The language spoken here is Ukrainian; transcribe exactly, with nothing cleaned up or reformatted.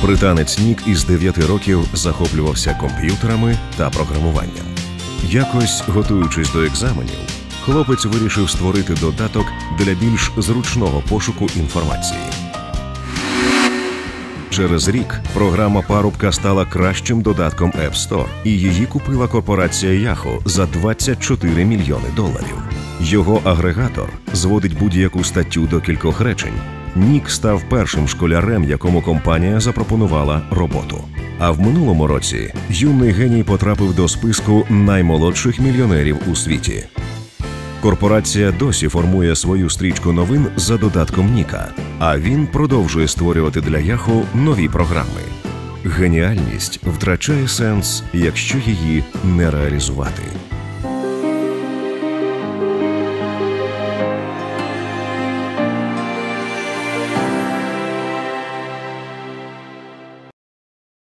Британець Нік із дев'яти років захоплювався комп'ютерами та програмуванням. Якось, готуючись до екзаменів, хлопець вирішив створити додаток для більш зручного пошуку інформації. Через рік програма «Парубка» стала кращим додатком App Store, і її купила корпорація Yahoo за двадцять чотири мільйони доларів. Його агрегатор зводить будь-яку статтю до кількох речень. Нік став першим школярем, якому компанія запропонувала роботу. А в минулому році юний геній потрапив до списку наймолодших мільйонерів у світі. Корпорація досі формує свою стрічку новин за додатком Ніка, а він продовжує створювати для Yahoo нові програми. Геніальність втрачає сенс, якщо її не реалізувати.